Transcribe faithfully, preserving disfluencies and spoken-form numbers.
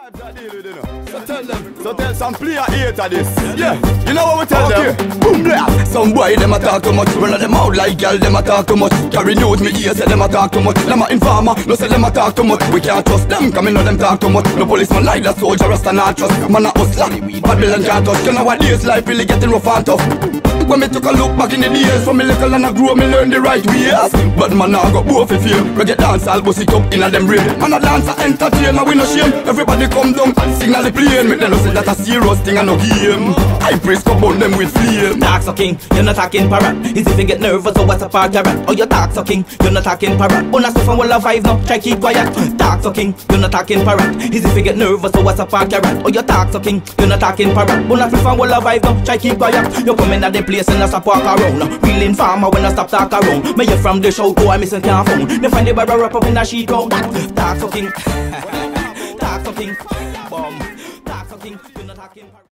So tell them, so tell some player eight of this. Yeah, you know what we tell okay. them? Boom blast. Some boy them a talk too much. Run of them out like girl them a talk too much. Carry news me ear say them a talk too much. Them a informer, no say them a talk too much. We can't trust them, come in know them talk too much. No policeman like that soldier, rasta not trust. Man a hustler, Babylon can't touch. You know what this life really getting rough and tough. When me took a look back in the days, from me little and I grew up, me learn the right ways. But man I got both of you. Reggae dance, I'll bust it up in a them brain. Man a dance, I entertain, I win no shame. Everybody come down and signal the plane. Make them know say that a serious thing and no game. I praise come on them with flame. Talk sucking, you're not talking parrot. Is if you get nervous, so what's a park carrot? Oh, you talk sucking, you're not talking parrot. Bonus stuff and will have five now, try keep quiet. Talk sucking, you're not talking parrot. Is if you get nervous, so what's a park carrot? Oh, you talk sucking, you're not talking parrot. Bonus stuff and will have five now, try keep quiet. You come in at the place and I stop walk around. Real informer when I stop talk around. Me you from the show, oh I missing can't phone. They find the barrel wrap up in a sheet round. Talk sucking, talk sucking, bomb. Talk sucking, you're not talking parrot.